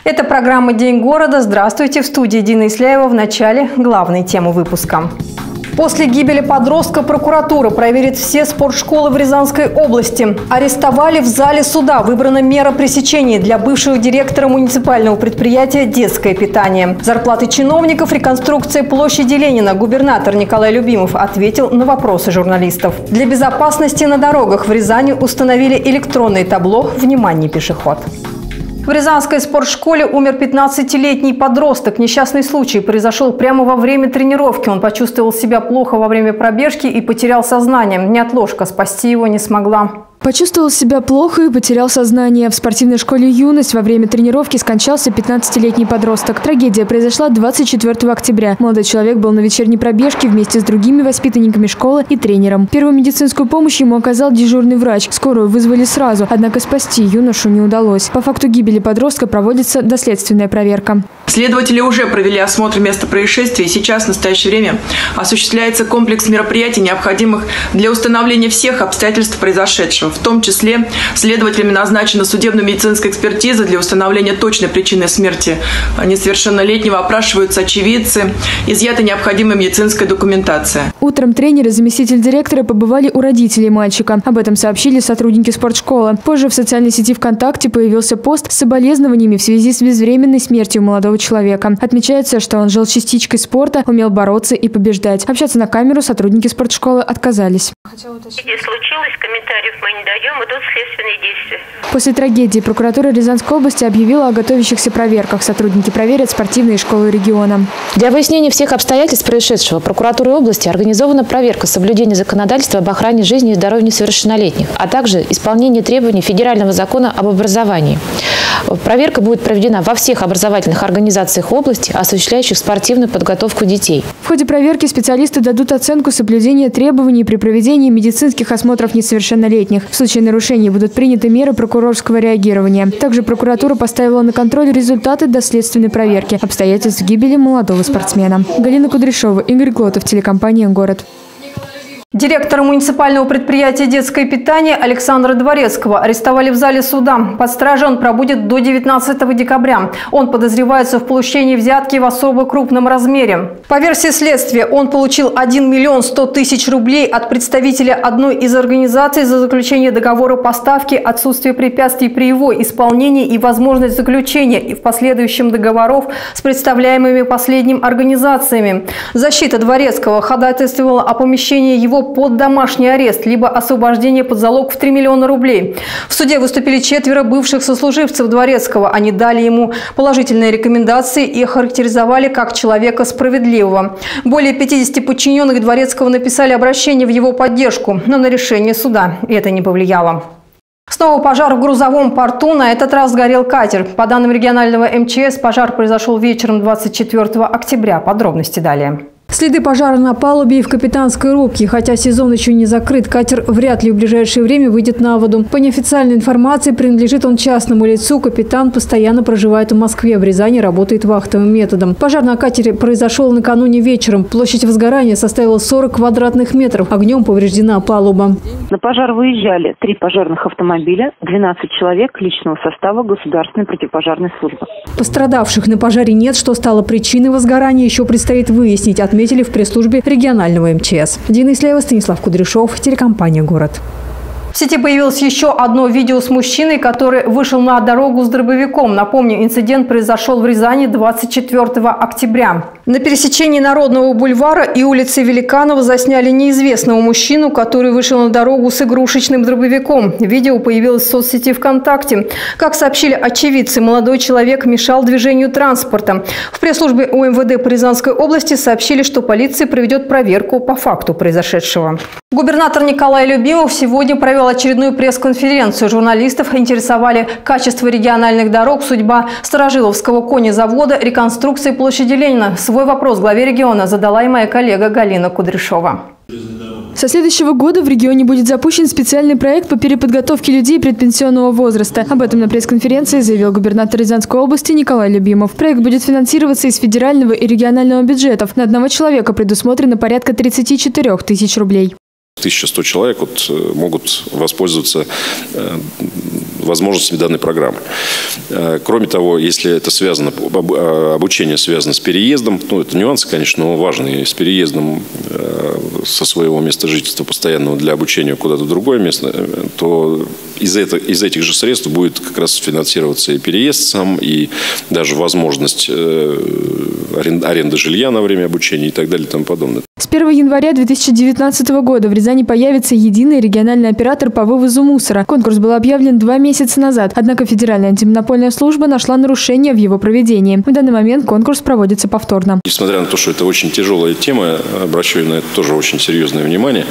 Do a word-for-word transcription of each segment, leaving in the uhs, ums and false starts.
Это программа «День города». Здравствуйте. В студии Дина Исляева. В начале главной темы выпуска. После гибели подростка прокуратура проверит все спортшколы в Рязанской области. Арестовали в зале суда. Выбрана мера пресечения для бывшего директора муниципального предприятия «Детское питание». Зарплаты чиновников, реконструкция площади Ленина. Губернатор Николай Любимов ответил на вопросы журналистов. Для безопасности на дорогах в Рязани установили электронное табло «Внимание, пешеход». В Рязанской спортшколе умер пятнадцатилетний подросток. Несчастный случай произошел прямо во время тренировки. Он почувствовал себя плохо во время пробежки и потерял сознание. Неотложка спасти его не смогла. Почувствовал себя плохо и потерял сознание. В спортивной школе «Юность» во время тренировки скончался пятнадцатилетний подросток. Трагедия произошла двадцать четвёртого октября. Молодой человек был на вечерней пробежке вместе с другими воспитанниками школы и тренером. Первую медицинскую помощь ему оказал дежурный врач. Скорую вызвали сразу, однако спасти юношу не удалось. По факту гибели подростка проводится доследственная проверка. Следователи уже провели осмотр места происшествия, и сейчас в настоящее время осуществляется комплекс мероприятий, необходимых для установления всех обстоятельств произошедшего. В том числе следователями назначена судебно-медицинская экспертиза для установления точной причины смерти несовершеннолетнего, опрашиваются очевидцы, изъята необходимая медицинская документация. Утром тренер и заместитель директора побывали у родителей мальчика. Об этом сообщили сотрудники спортшколы. Позже в социальной сети ВКонтакте появился пост с соболезнованиями в связи с безвременной смертью молодого человека. Отмечается, что он жил частичкой спорта, умел бороться и побеждать. Общаться на камеру сотрудники спортшколы отказались. Если случилось, комментариев мы не даем, идут следственные действия. После трагедии прокуратура Рязанской области объявила о готовящихся проверках. Сотрудники проверят спортивные школы региона. Для выяснения всех обстоятельств происшедшего прокуратурой области организована проверка соблюдения законодательства об охране жизни и здоровья несовершеннолетних, а также исполнение требований федерального закона об образовании. Проверка будет проведена во всех образовательных организациях области, осуществляющих спортивную подготовку детей. В ходе проверки специалисты дадут оценку соблюдения требований при проведении медицинских осмотров несовершеннолетних. В случае нарушений будут приняты меры прокурорского реагирования. Также прокуратура поставила на контроль результаты доследственной проверки обстоятельств гибели молодого спортсмена. Галина Кудряшова, Игорь Глотов, телекомпания «Город». Директора муниципального предприятия «Детское питание» Александра Дворецкого арестовали в зале суда. Под стражей он пробудет до девятнадцатого декабря. Он подозревается в получении взятки в особо крупном размере. По версии следствия, он получил один миллион сто тысяч рублей от представителя одной из организаций за заключение договора поставки, отсутствие препятствий при его исполнении и возможность заключения и в последующем договоров с представляемыми последним организациями. Защита Дворецкого ходатайствовала о помещении его под домашний арест, либо освобождение под залог в три миллиона рублей. В суде выступили четверо бывших сослуживцев Дворецкого. Они дали ему положительные рекомендации и охарактеризовали как человека справедливого. Более пятидесяти подчиненных Дворецкого написали обращение в его поддержку, но на решение суда это не повлияло. Снова пожар в грузовом порту. На этот раз сгорел катер. По данным регионального эм че эс, пожар произошел вечером двадцать четвёртого октября. Подробности далее. Следы пожара на палубе и в капитанской рубке. Хотя сезон еще не закрыт, катер вряд ли в ближайшее время выйдет на воду. По неофициальной информации, принадлежит он частному лицу. Капитан постоянно проживает в Москве. В Рязани работает вахтовым методом. Пожар на катере произошел накануне вечером. Площадь возгорания составила сорок квадратных метров. Огнем повреждена палуба. На пожар выезжали три пожарных автомобиля, двенадцать человек личного состава Государственной противопожарной службы. Пострадавших на пожаре нет. Что стало причиной возгорания, еще предстоит выяснить, отметили в пресс-службе регионального эм че эс. Дина Исляева, Станислав Кудряшов, телекомпания «Город». В сети появилось еще одно видео с мужчиной, который вышел на дорогу с дробовиком. Напомню, инцидент произошел в Рязани двадцать четвёртого октября. На пересечении Народного бульвара и улицы Великанова засняли неизвестного мужчину, который вышел на дорогу с игрушечным дробовиком. Видео появилось в соцсети ВКонтакте. Как сообщили очевидцы, молодой человек мешал движению транспорта. В пресс-службе у эм вэ дэ по Рязанской области сообщили, что полиция проведет проверку по факту произошедшего. Губернатор Николай Любимов сегодня провел очередную пресс-конференцию. Журналистов интересовали качество региональных дорог, судьба Старожиловского конезавода, реконструкция площади Ленина. Свой вопрос главе региона задала и моя коллега Галина Кудряшова. Со следующего года в регионе будет запущен специальный проект по переподготовке людей предпенсионного возраста. Об этом на пресс-конференции заявил губернатор Рязанской области Николай Любимов. Проект будет финансироваться из федерального и регионального бюджетов. На одного человека предусмотрено порядка тридцати четырёх тысяч рублей. тысяча сто человек вот могут воспользоваться возможностями данной программы. Кроме того, если это связано, обучение связано с переездом, ну, это нюансы, конечно, но важные, с переездом со своего места жительства постоянного для обучения куда-то в другое место, то из, это, из этих же средств будет как раз финансироваться и переезд сам, и даже возможность аренды жилья на время обучения и так далее и тому подобное. С первого января две тысячи девятнадцатого года в Рязани появится единый региональный оператор по вывозу мусора. Конкурс был объявлен два месяца назад, однако Федеральная антимонопольная служба нашла нарушения в его проведении. В данный момент конкурс проводится повторно. Несмотря на то, что это очень тяжелая тема, обращаю на это тоже очень серьезное внимание.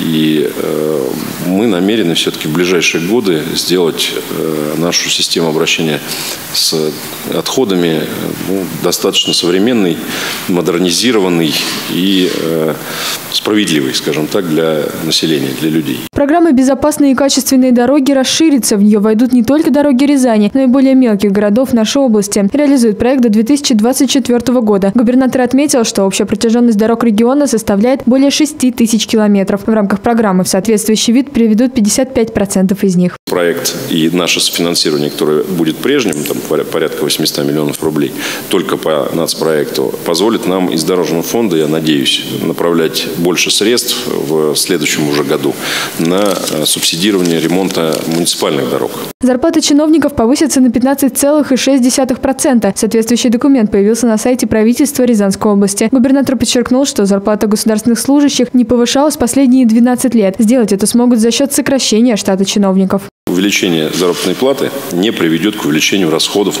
И э, мы намерены все-таки в ближайшие годы сделать э, нашу систему обращения с отходами ну, достаточно современной, модернизированной и э, справедливой, скажем так, для населения, для людей. Программа «Безопасные и качественные дороги» расширится. В нее войдут не только дороги Рязани, но и более мелких городов нашей области. Реализует проект до две тысячи двадцать четвёртого года. Губернатор отметил, что общая протяженность дорог региона составляет более шести тысяч километров. В рамках программы в соответствующий вид приведут пятьдесят пять процентов из них. Проект и наше софинансирование, которое будет прежним, там порядка восьмисот миллионов рублей, только по нацпроекту, позволит нам из Дорожного фонда, я надеюсь, направлять больше средств в следующем уже году на субсидирование ремонта муниципальных дорог. Зарплаты чиновников повысятся на пятнадцать целых шесть десятых процента. Соответствующий документ появился на сайте правительства Рязанской области. Губернатор подчеркнул, что зарплата государственных служащих не повышалась последние двенадцать лет. Сделать это смогут за счет сокращения штата чиновников. Увеличение заработной платы не приведет к увеличению расходов на,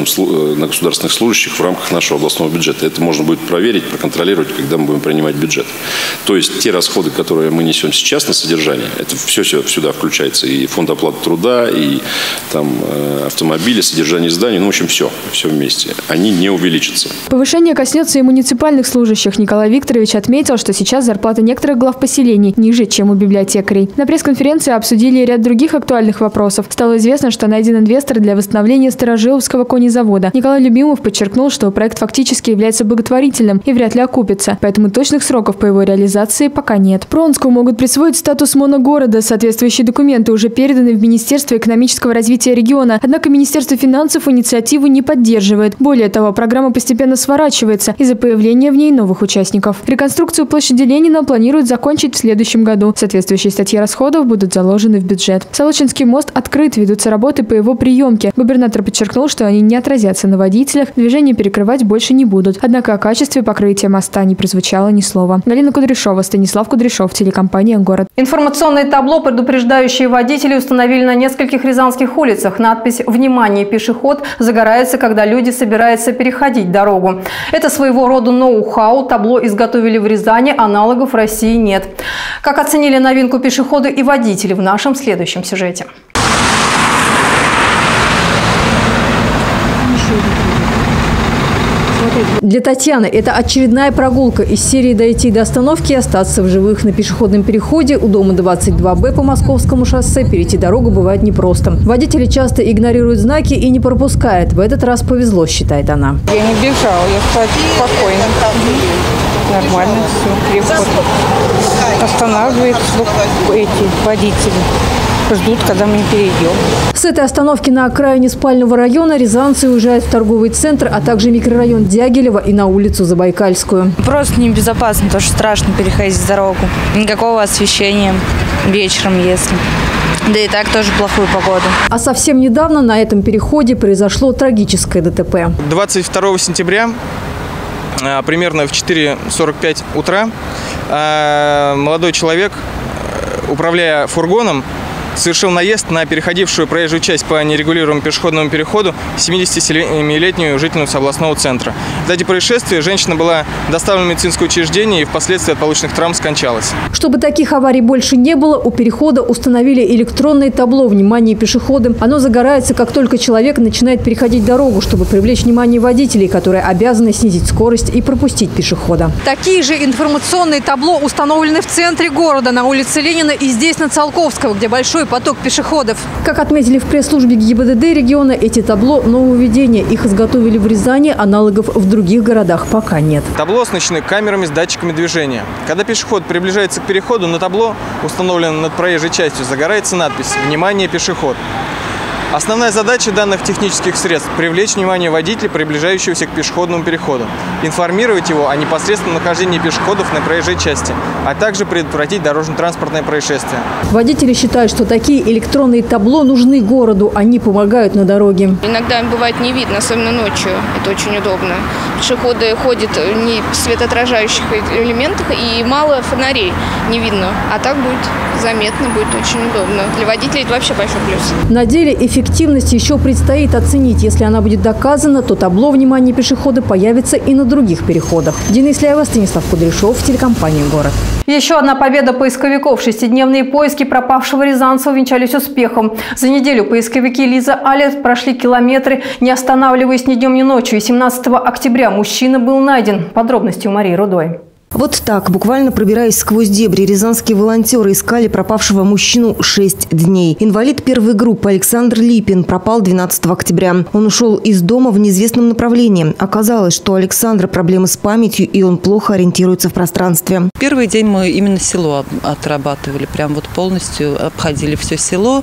на государственных служащих в рамках нашего областного бюджета. Это можно будет проверить, проконтролировать, когда мы будем принимать бюджет. То есть те расходы, которые мы несем сейчас на содержание, это все сюда включается. И фонд оплаты труда, и там, автомобили, содержание зданий, ну, в общем, все, все вместе. Они не увеличатся. Повышение коснется и муниципальных служащих. Николай Викторович отметил, что сейчас зарплата некоторых глав поселений ниже, чем у библиотекарей. На пресс-конференции обсудили ряд других актуальных вопросов. Стало известно, что найден инвестор для восстановления Старожиловского конезавода. Николай Любимов подчеркнул, что проект фактически является благотворительным и вряд ли окупится, поэтому точных сроков по его реализации пока нет. Пронску могут присвоить статус моногорода. Соответствующие документы уже переданы в Министерство экономического развития региона. Однако Министерство финансов инициативу не поддерживает. Более того, программа постепенно сворачивается из-за появления в ней новых участников. Реконструкцию площади Ленина планируют закончить в следующем году. Соответствующие статьи расходов будут заложены в бюджет. Солочинский мост открыт, ведутся работы по его приемке. Губернатор подчеркнул, что они не отразятся на водителях, движение перекрывать больше не будут. Однако о качестве покрытия моста не прозвучало ни слова. Галина Кудряшова, Станислав Кудряшов, телекомпания «Город». Информационное табло, предупреждающие водителей, установили на нескольких рязанских улицах. Надпись «Внимание, пешеход» загорается, когда люди собираются переходить дорогу. Это своего рода ноу-хау. Табло изготовили в Рязани, аналогов в России нет. Как оценили новинку пешеходы и водители в нашем следующем сюжете. Для Татьяны это очередная прогулка из серии «Дойти до остановки и остаться в живых». На пешеходном переходе у дома двадцать два Б по Московскому шоссе перейти дорогу бывает непросто. Водители часто игнорируют знаки и не пропускают. В этот раз повезло, считает она. Я не бежала, я спокойно. Нормально все, переход. Останавливаются эти водители. Ждут, когда мы перейдем. С этой остановки на окраине спального района рязанцы уезжают в торговый центр, а также микрорайон Дягилева и на улицу Забайкальскую. Просто небезопасно, потому что страшно переходить дорогу. Никакого освещения вечером, если. Да и так тоже плохую погоду. А совсем недавно на этом переходе произошло трагическое ДТП. двадцать второго сентября, примерно в четыре сорок пять утра, молодой человек, управляя фургоном, совершил наезд на переходившую проезжую часть по нерегулируемому пешеходному переходу семидесятисемилетнюю жительницу областного центра. В результате происшествия женщина была доставлена в медицинское учреждение и впоследствии от полученных травм скончалась. Чтобы таких аварий больше не было, у перехода установили электронное табло «Внимание, пешеходы». Оно загорается, как только человек начинает переходить дорогу, чтобы привлечь внимание водителей, которые обязаны снизить скорость и пропустить пешехода. Такие же информационные табло установлены в центре города, на улице Ленина и здесь, на Циолковского, где большой поток пешеходов. Как отметили в пресс-службе ГИБДД региона, эти табло – нововведения. Их изготовили в Рязани, аналогов в других городах пока нет. Табло оснащены камерами с датчиками движения. Когда пешеход приближается к переходу, на табло, установленном над проезжей частью, загорается надпись «Внимание, пешеход». Основная задача данных технических средств – привлечь внимание водителя, приближающегося к пешеходному переходу, информировать его о непосредственном нахождении пешеходов на проезжей части, а также предотвратить дорожно-транспортное происшествие. Водители считают, что такие электронные табло нужны городу, они помогают на дороге. Иногда бывает не видно, особенно ночью, это очень удобно. Пешеходы ходят не в светоотражающих элементах и мало фонарей не видно, а так будет заметно, будет очень удобно. Для водителей это вообще большой плюс. На деле эффективность еще предстоит оценить. Если она будет доказана, то табло внимания пешехода появится и на других переходах. Денис Ляева, Станислав Кудряшов, телекомпания «Город». Еще одна победа поисковиков. Шестидневные поиски пропавшего рязанца увенчались успехом. За неделю поисковики Лиза Алерт прошли километры, не останавливаясь ни днем, ни ночью. И семнадцатого октября мужчина был найден. Подробности у Марии Рудой. Вот так, буквально пробираясь сквозь дебри, рязанские волонтеры искали пропавшего мужчину шесть дней. Инвалид первой группы Александр Липин пропал двенадцатого октября. Он ушел из дома в неизвестном направлении. Оказалось, что у Александра проблемы с памятью, и он плохо ориентируется в пространстве. Первый день мы именно село отрабатывали, прям вот полностью обходили все село.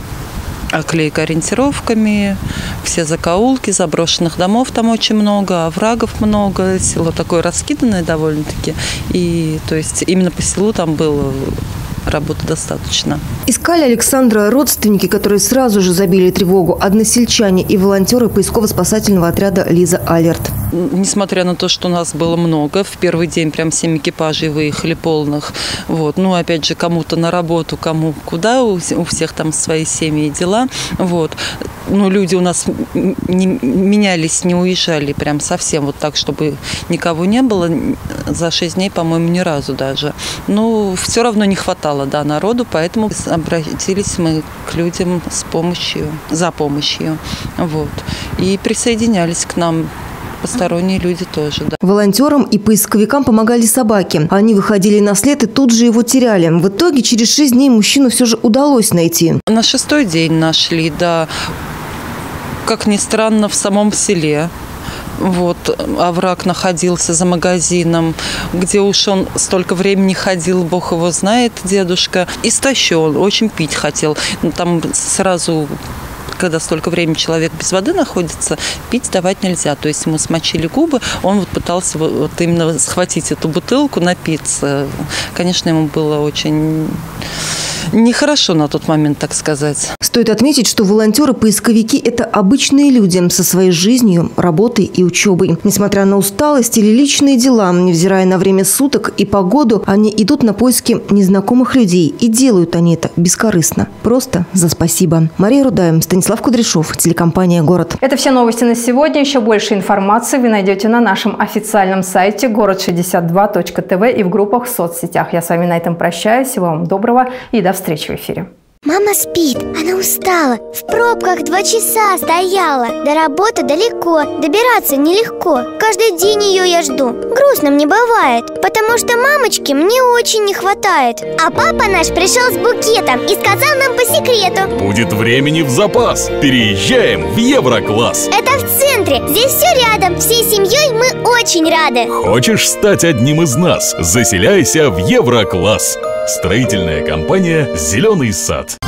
Оклейка ориентировками, все закоулки, заброшенных домов там очень много, оврагов много, село такое раскиданное довольно-таки. И то есть именно по селу там было работы достаточно. Искали Александра родственники, которые сразу же забили тревогу, односельчане и волонтеры поисково-спасательного отряда «Лиза Алерт». Несмотря на то, что у нас было много, в первый день прям семь экипажей выехали полных. Вот. Ну, опять же, кому-то на работу, кому куда, у всех там свои семьи и дела. Вот. Ну, люди у нас не менялись, не уезжали прям совсем вот так, чтобы никого не было. За шесть дней, по-моему, ни разу даже. Но все равно не хватало, да, народу, поэтому обратились мы к людям с помощью, за помощью. Вот. И присоединялись к нам посторонние люди тоже, да. Волонтерам и поисковикам помогали собаки. Они выходили на след и тут же его теряли. В итоге через шесть дней мужчину все же удалось найти. На шестой день нашли, да. Как ни странно, в самом селе. Вот, овраг находился за магазином, где уж он столько времени ходил, бог его знает, дедушка. Истощен, очень пить хотел. Там сразу, когда столько времени человек без воды находится, пить давать нельзя. То есть ему смочили губы, он вот пытался вот именно схватить эту бутылку, напиться. Конечно, ему было очень нехорошо на тот момент, так сказать. Стоит отметить, что волонтеры-поисковики – это обычные люди со своей жизнью, работой и учебой. Несмотря на усталость или личные дела, невзирая на время суток и погоду, они идут на поиски незнакомых людей. И делают они это бескорыстно. Просто за спасибо. Мария Рудая, Станислав Кудряшов, телекомпания «Город». Это все новости на сегодня. Еще больше информации вы найдете на нашем официальном сайте город шестьдесят два точка тв и в группах в соцсетях. Я с вами на этом прощаюсь. Всего вам доброго и до встречи в эфире. Мама спит, она устала, в пробках два часа стояла. До работы далеко, добираться нелегко. Каждый день ее я жду, грустно мне бывает, потому что мамочки мне очень не хватает. А папа наш пришел с букетом и сказал нам по секрету: будет времени в запас, переезжаем в Еврокласс. Это в центре, здесь все рядом, всей семьей мы очень рады. Хочешь стать одним из нас? Заселяйся в Еврокласс. Строительная компания «Зеленый сад».